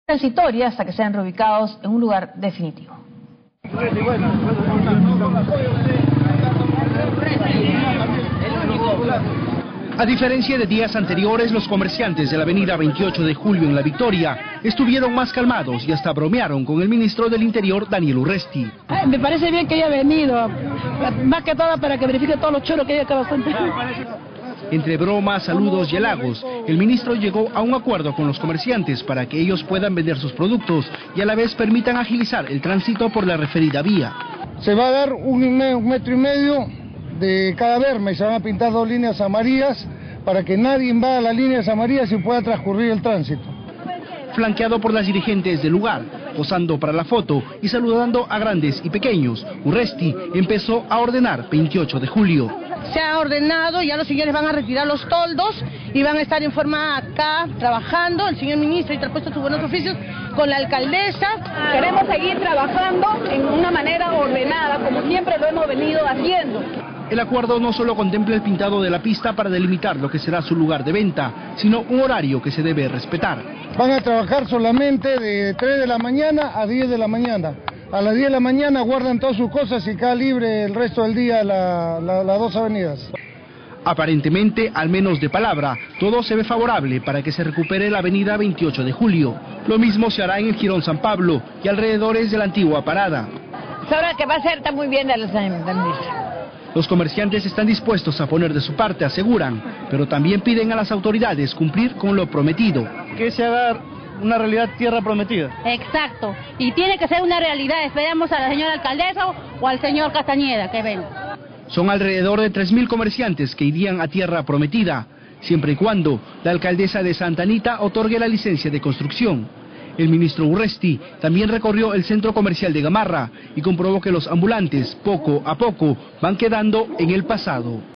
transitoria hasta que sean reubicados en un lugar definitivo. A diferencia de días anteriores, los comerciantes de la avenida 28 de Julio en La Victoria estuvieron más calmados y hasta bromearon con el ministro del Interior, Daniel Urresti. Me parece bien que haya venido, más que todo para que verifique todos los choros que hay acá bastante. Entre bromas, saludos y halagos, el ministro llegó a un acuerdo con los comerciantes para que ellos puedan vender sus productos y a la vez permitan agilizar el tránsito por la referida vía. Se va a dar un metro y medio de cada berma y se van a pintar 2 líneas amarillas para que nadie invada las líneas amarillas y pueda transcurrir el tránsito. Flanqueado por las dirigentes del lugar, posando para la foto y saludando a grandes y pequeños, Urresti empezó a ordenar 28 de julio. Se ha ordenado, ya los señores van a retirar los toldos y van a estar en forma acá trabajando, el señor ministro ha interpuesto sus buenos oficios con la alcaldesa. Queremos seguir trabajando en una manera ordenada, como siempre lo hemos venido haciendo. El acuerdo no solo contempla el pintado de la pista para delimitar lo que será su lugar de venta, sino un horario que se debe respetar. Van a trabajar solamente de 3 de la mañana a 10 de la mañana. A las 10 de la mañana guardan todas sus cosas y queda libre el resto del día las 2 avenidas. Aparentemente, al menos de palabra, todo se ve favorable para que se recupere la avenida 28 de Julio. Lo mismo se hará en el Jirón San Pablo y alrededores de la antigua parada. Sabrá que va a ser, está muy bien de los Los comerciantes están dispuestos a poner de su parte, aseguran, pero también piden a las autoridades cumplir con lo prometido. Que se haga una realidad tierra prometida. Exacto, y tiene que ser una realidad. Esperamos a la señora alcaldesa o al señor Castañeda que venga. Son alrededor de 3.000 comerciantes que irían a tierra prometida, siempre y cuando la alcaldesa de Santa Anita otorgue la licencia de construcción. El ministro Urresti también recorrió el centro comercial de Gamarra y comprobó que los ambulantes, poco a poco, van quedando en el pasado.